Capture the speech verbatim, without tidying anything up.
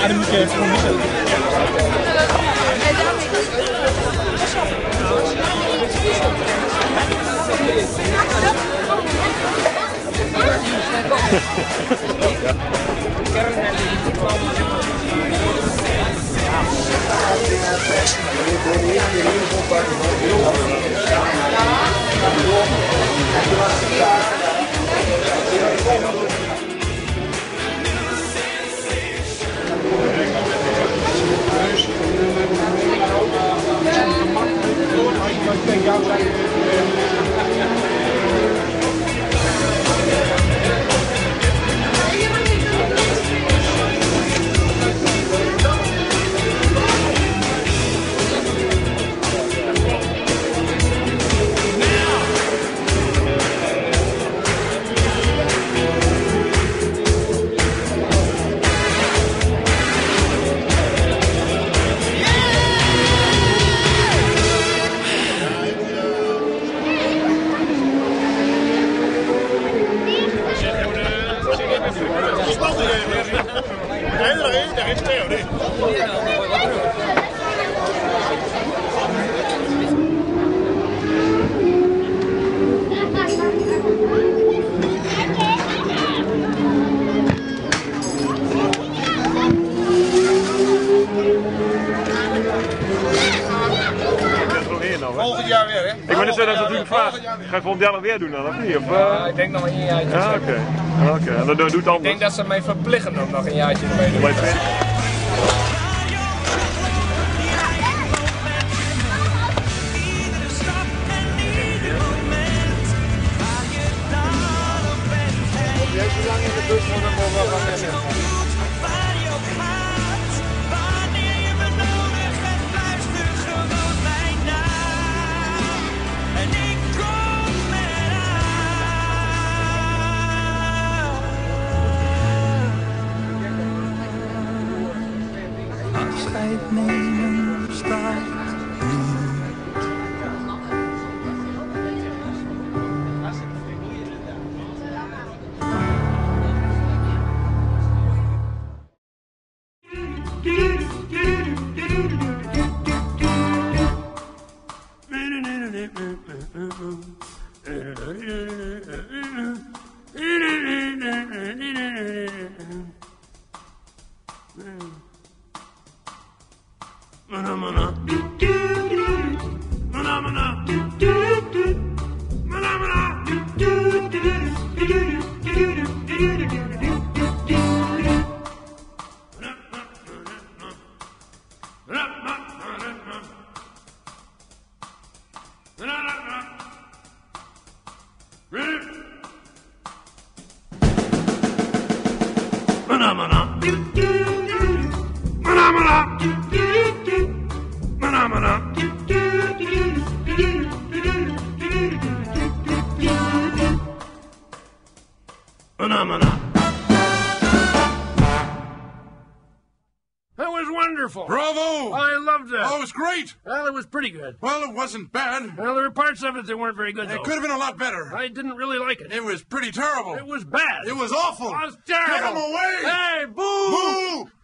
Ja, dan moet je even niet. Volgend jaar weer, hè? Ik ben dus dat is natuurlijk vraag. Ga je volgend jaar nog weer doen dan, of niet? Of, uh... Ja, ik denk nog een jaartje. Ja, oké. Okay. Oké, okay. En dat doet anders. Ik denk dat ze mij verplichten om nog een jaartje ermee te doen. Jij zo lang in de bus moet ik wel wat meer zeggen. Afscheid nemen staat That was wonderful. Bravo! I loved it. Oh, it was great. Well, it was pretty good. Well, it wasn't bad. Well, there were parts of it that weren't very good, though. It could have been a lot better. I didn't really like it. It was pretty terrible. It was bad. It was awful. It was terrible. Get him away! Hey, boo! Boo!